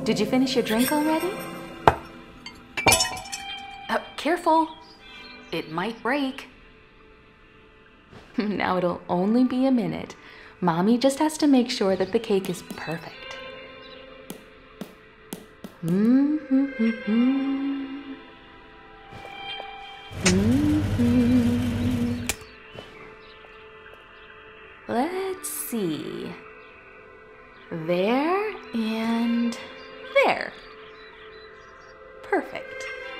Did you finish your drink already? Careful. It might break. Now it'll only be a minute. Mommy just has to make sure that the cake is perfect. Let's see. There and there. Perfect.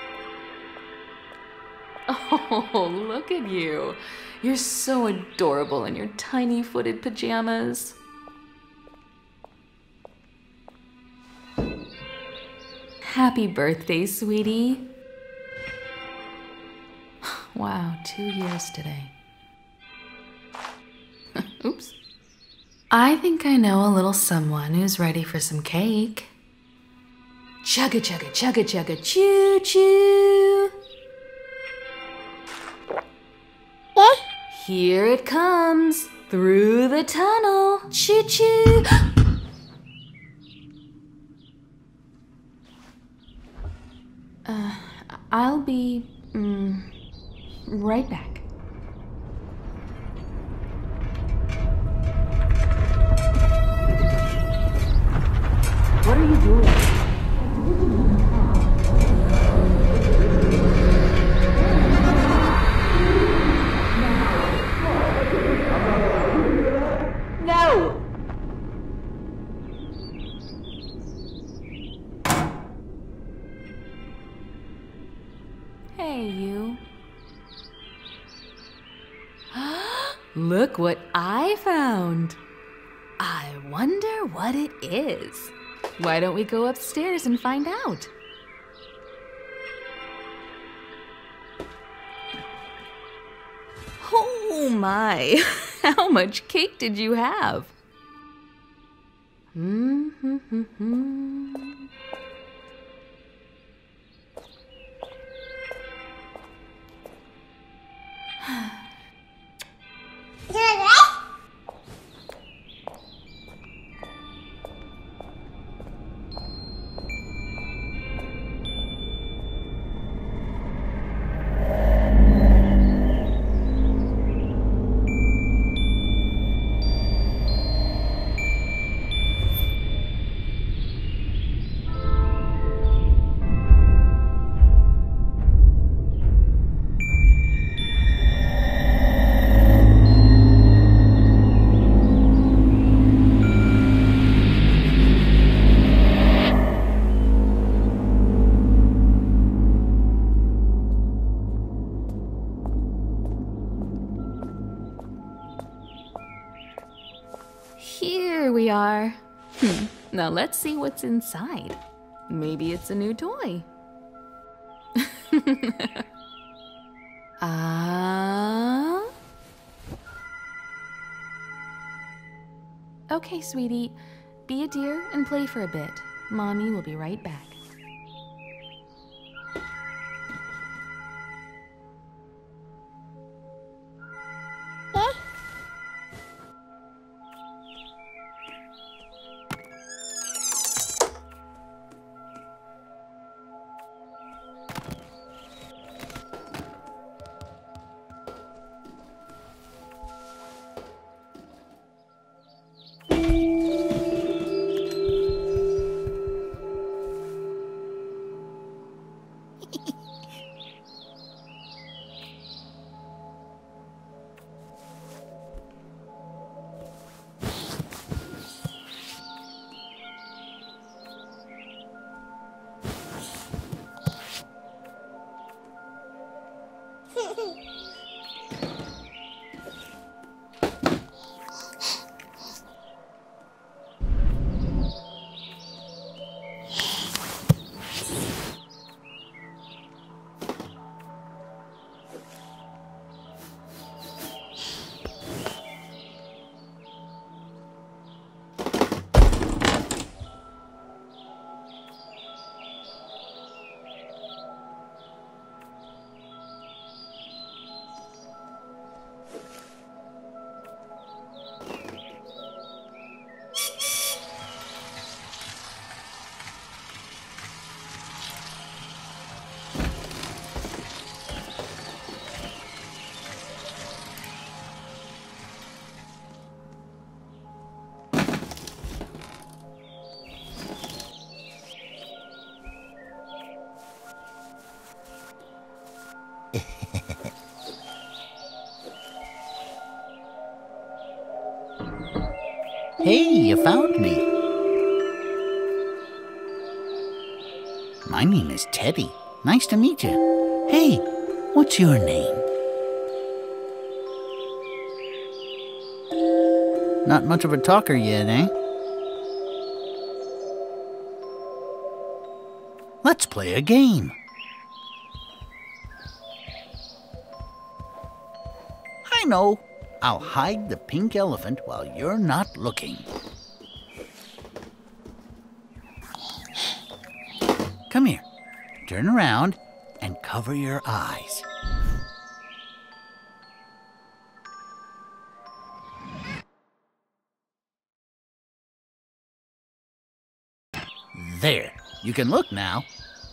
Oh, look at you. You're so adorable in your tiny footed pajamas. Happy birthday, sweetie. Wow, 2 years today. Oops. I think I know a little someone who's ready for some cake. Chugga chugga chugga chugga choo choo. Here it comes through the tunnel. Choo choo. I'll be right back. What are you doing? No! Hey, you. Look what I found. I wonder what it is. Why don't we go upstairs and find out? Oh my, how much cake did you have? Here we are. Now let's see what's inside. Maybe it's a new toy. Okay, sweetie. Be a dear and play for a bit. Mommy will be right back. Hey, you found me. My name is Teddy. Nice to meet you. Hey, what's your name? Not much of a talker yet, eh? Let's play a game. I know. I'll hide the pink elephant while you're not looking. Come here. Turn around and cover your eyes. There. You can look now.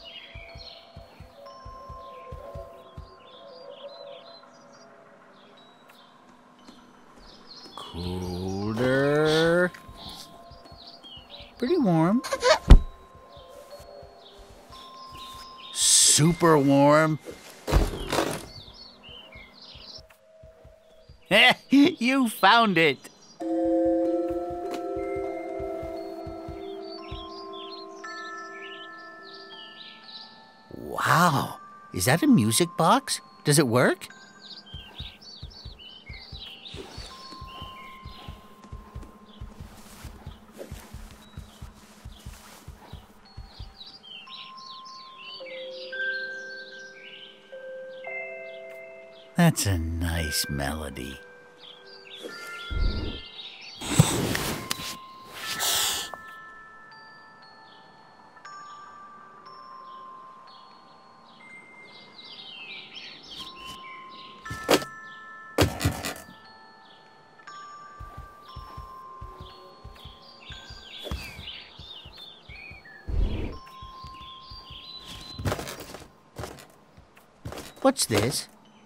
Colder. Pretty warm. Super warm. You found it. Wow. Is that a music box? Does it work? That's a nice melody. What's this?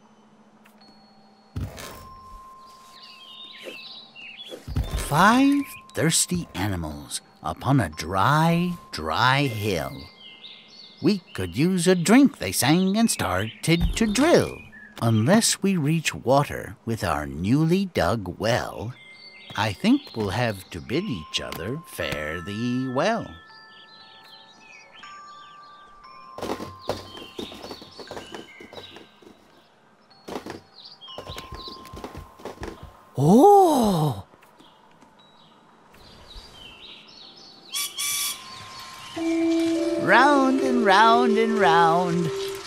Five thirsty animals upon a dry, dry hill. We could use a drink, they sang and started to drill. Unless we reach water with our newly dug well, I think we'll have to bid each other fare thee well. Oh! Round and round and round.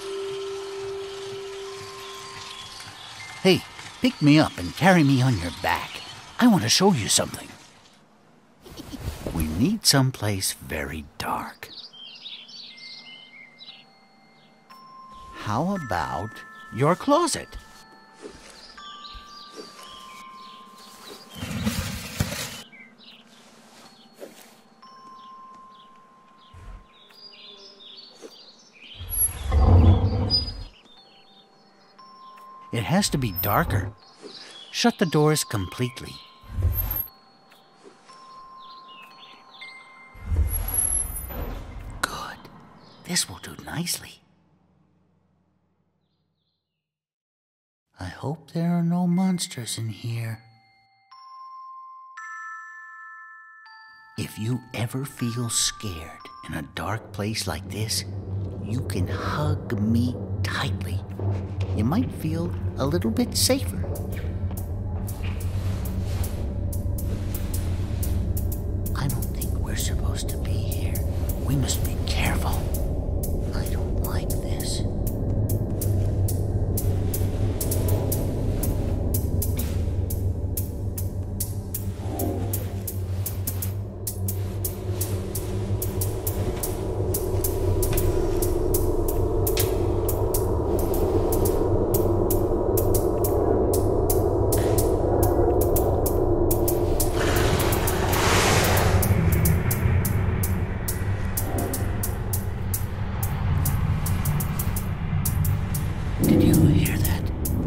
Hey, pick me up and carry me on your back. I want to show you something. We need someplace very dark. How about your closet? It has to be darker. Shut the doors completely. Good. This will do nicely. I hope there are no monsters in here. If you ever feel scared in a dark place like this, you can hug me tightly. You might feel a little bit safer. I don't think we're supposed to be here. We must be careful. I don't like this. Did you hear that?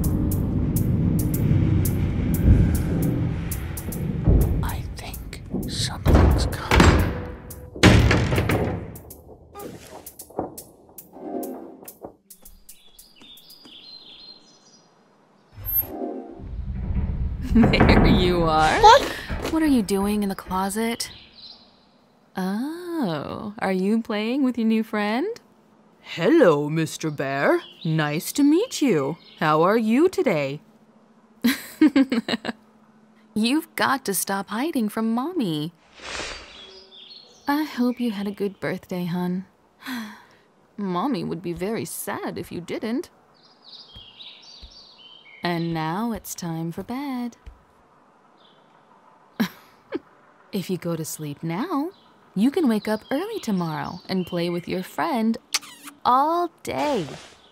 I think something's coming. There you are. What? What are you doing in the closet? Oh, are you playing with your new friend? Hello, Mr. Bear. Nice to meet you. How are you today? You've got to stop hiding from Mommy. I hope you had a good birthday, hun. Mommy would be very sad if you didn't. And now it's time for bed. If you go to sleep now, you can wake up early tomorrow and play with your friend all day.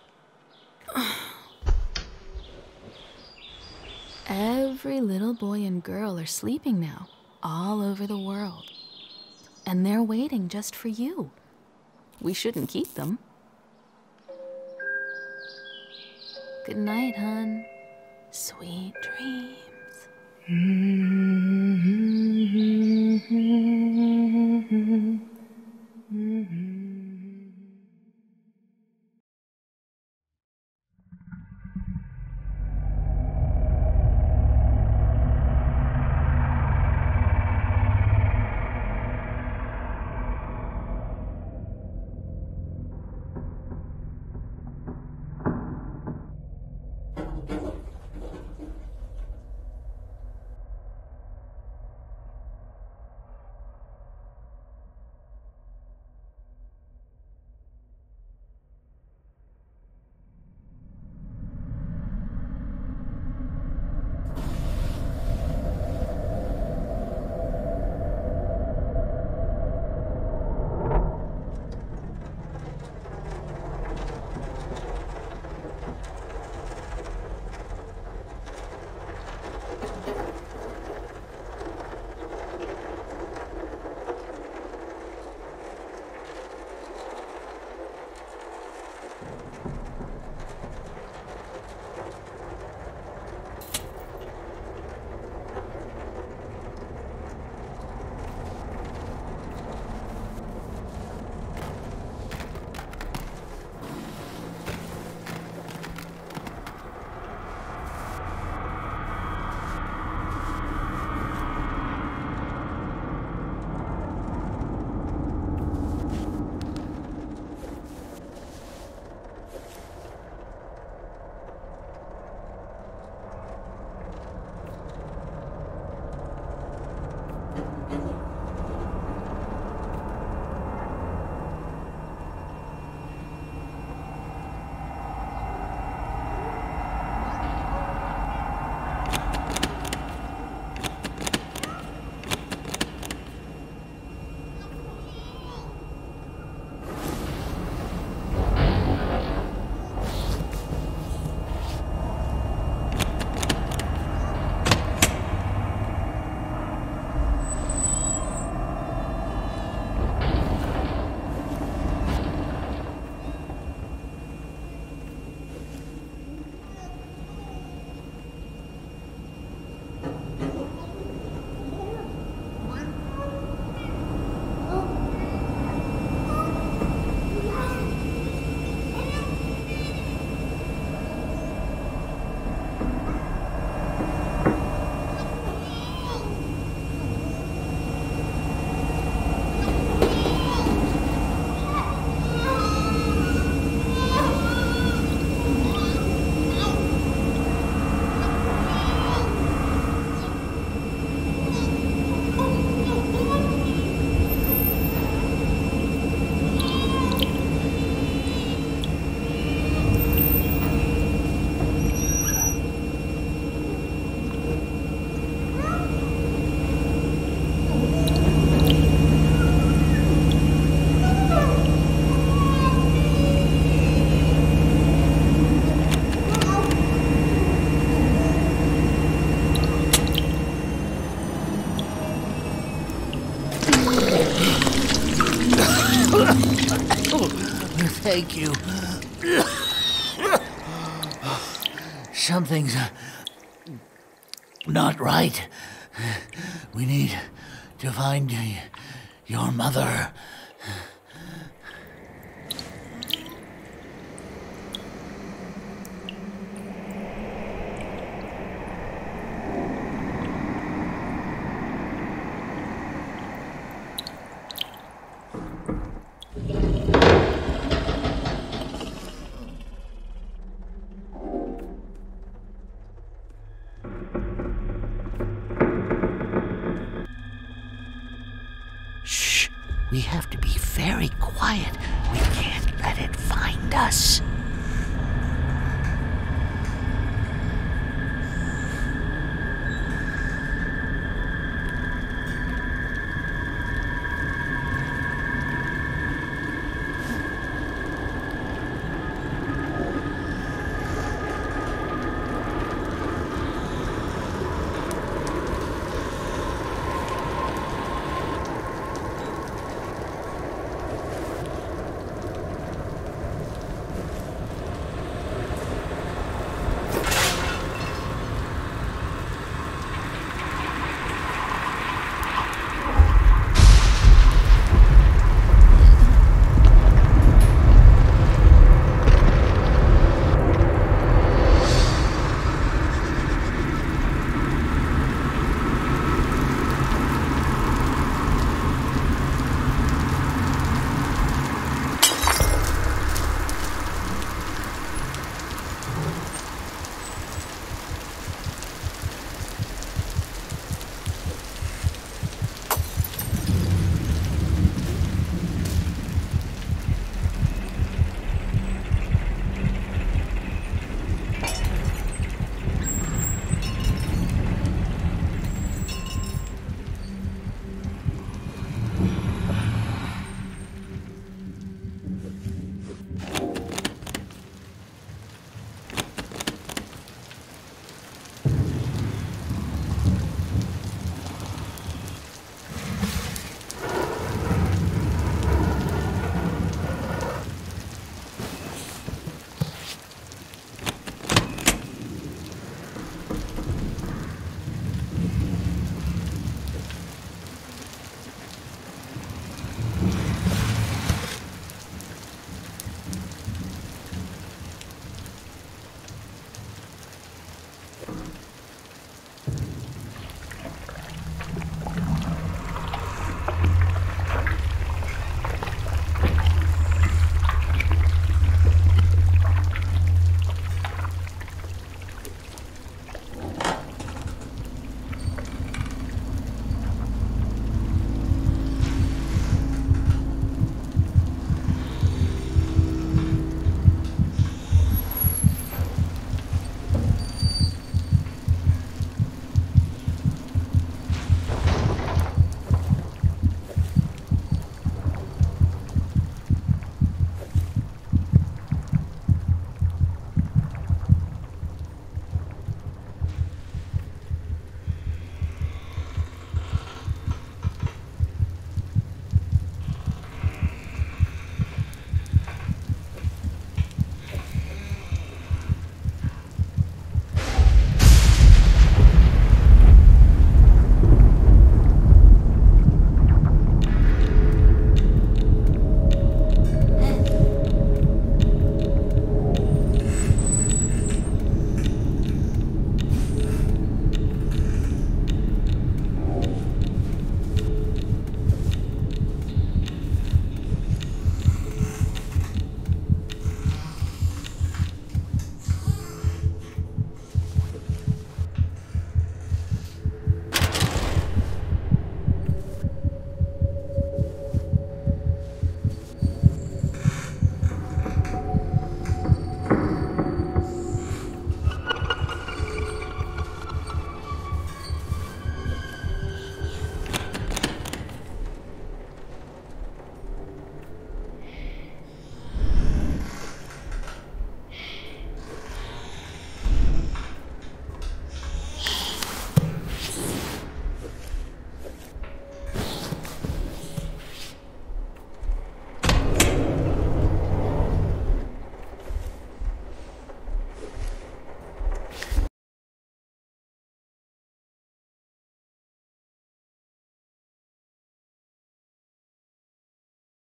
Every little boy and girl are sleeping now, all over the world. And they're waiting just for you. We shouldn't keep them. Good night, hun. Sweet dreams. Thank you. Something's not right. We need to find your mother. We have to be very quiet. We can't let it find us.